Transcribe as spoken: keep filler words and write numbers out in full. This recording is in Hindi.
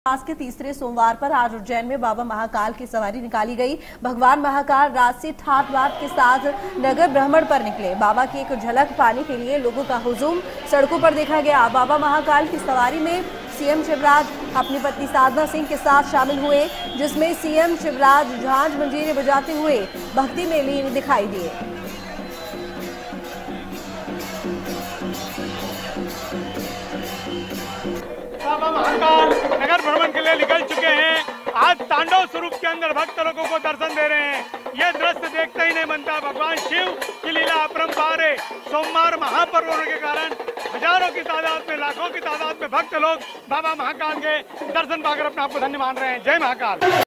मास के तीसरे सोमवार पर आज उज्जैन में बाबा महाकाल की सवारी निकाली गई। भगवान महाकाल राजसी ठाट बाट के साथ नगर भ्रमण पर निकले। बाबा की एक झलक पाने के लिए लोगों का हुजूम सड़कों पर देखा गया। बाबा महाकाल की सवारी में सीएम शिवराज अपनी पत्नी साधना सिंह के साथ शामिल हुए, जिसमें सीएम शिवराज झांझ मंजीरे बजाते हुए भक्ति में लीन दिखाई दिए। बाबा महाकाल नगर भ्रमण के लिए निकल चुके हैं। आज तांडव स्वरूप के अंदर भक्त लोगों को दर्शन दे रहे हैं। यह दृश्य देखते ही नहीं बनता। भगवान शिव की लीला अपरंपार है। सोमवार महापर्व होने के कारण हजारों की तादाद में, लाखों की तादाद में भक्त लोग बाबा महाकाल के दर्शन पाकर अपने आप को धन्य मान रहे हैं। जय महाकाल।